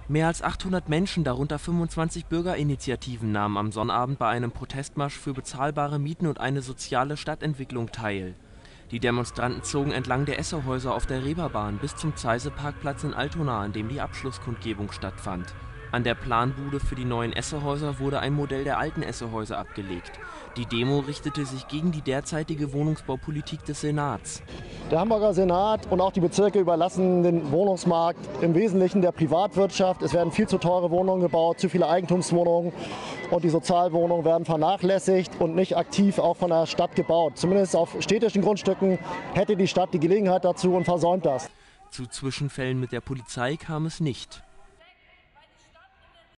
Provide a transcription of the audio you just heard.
Mehr als 800 Menschen, darunter 25 Bürgerinitiativen, nahmen am Sonnabend bei einem Protestmarsch für bezahlbare Mieten und eine soziale Stadtentwicklung teil. Die Demonstranten zogen entlang der Essehäuser auf der Reeperbahn bis zum Zeiße-Parkplatz in Altona, an dem die Abschlusskundgebung stattfand. An der Planbude für die neuen Essehäuser wurde ein Modell der alten Essehäuser abgelegt. Die Demo richtete sich gegen die derzeitige Wohnungsbaupolitik des Senats. Der Hamburger Senat und auch die Bezirke überlassen den Wohnungsmarkt im Wesentlichen der Privatwirtschaft. Es werden viel zu teure Wohnungen gebaut, zu viele Eigentumswohnungen, und die Sozialwohnungen werden vernachlässigt und nicht aktiv auch von der Stadt gebaut. Zumindest auf städtischen Grundstücken hätte die Stadt die Gelegenheit dazu und versäumt das. Zu Zwischenfällen mit der Polizei kam es nicht.